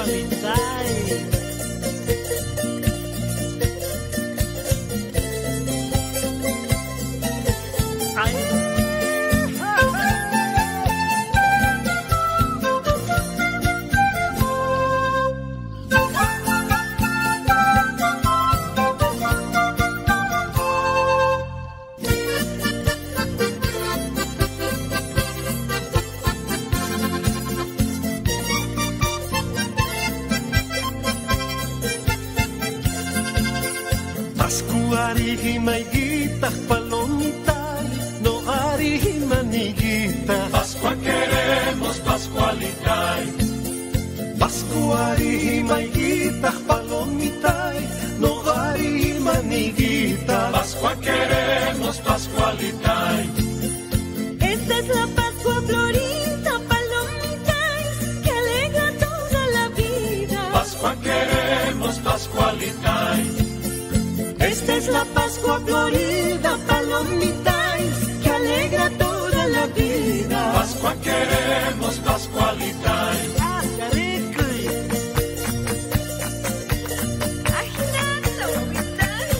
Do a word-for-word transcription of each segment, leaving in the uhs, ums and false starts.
Himaygita palomitay, no ari himaniguita. Pascua queremos, Pascualitay. Pascuari himaygita palomitay, no ari himaniguita. Pascua queremos, Pascualitay. Esta es la Pascua florida, palomitay, que alegra toda la vida. Pascua queremos, Pascualitay. Esta es la Pascua florida, palomitay, que alegra toda la vida. Pascua queremos, Pascualitay. ¡Ah, qué rico! ¡Agitando, Vitay!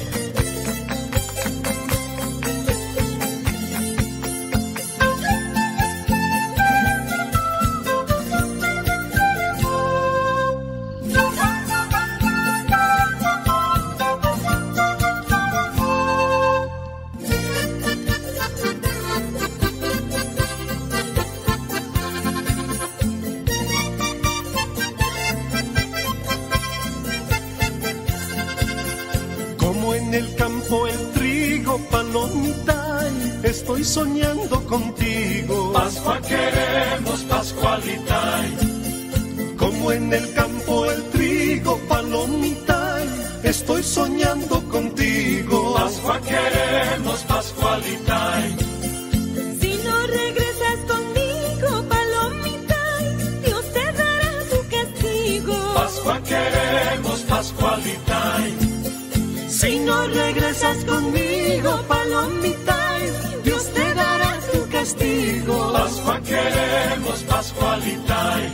En el campo el trigo, palomitay, estoy soñando contigo. Pascua queremos, Pascualitay. Como en el campo el trigo, palomitay, estoy soñando contigo. Pascua queremos, Pascualitay. Si no regresas conmigo, palomitay, Dios te dará su castigo. Pascua queremos, Pascualitay. Si no regresas conmigo, palomitay, Dios te dará tu castigo. Pascua queremos, Pascualitay.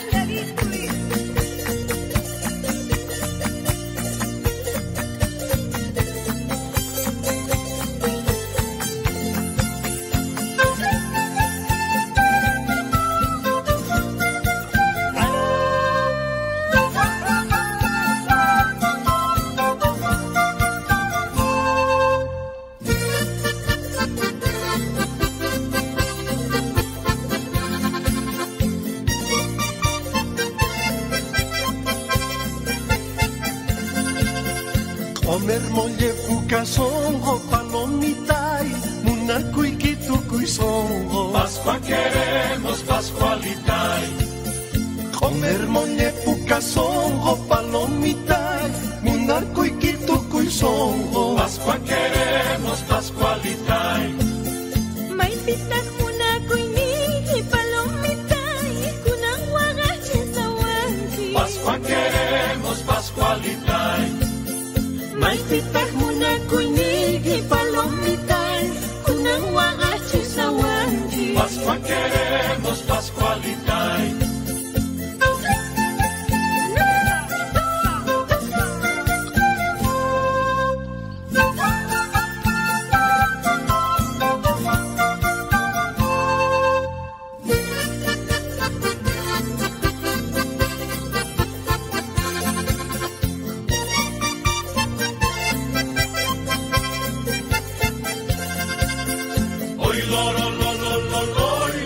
Omer molle fukasongo, palomitay, munakuy kitukuy songo. Pascua queremos, Pascualitay. Omer molle fukasongo, palomitay, munakuy kitukuy songo. Pascua queremos, Pascualitay. Maypitak munakuy nigi, palomitay, kunang wagache sawanki. Pascua queremos, Pascualitay. Maypitak munakuy nigi, palomitay, kunang wagache sawanki. Pascua queremos, Pascualitay.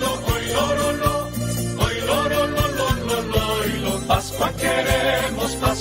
Pascua queremos,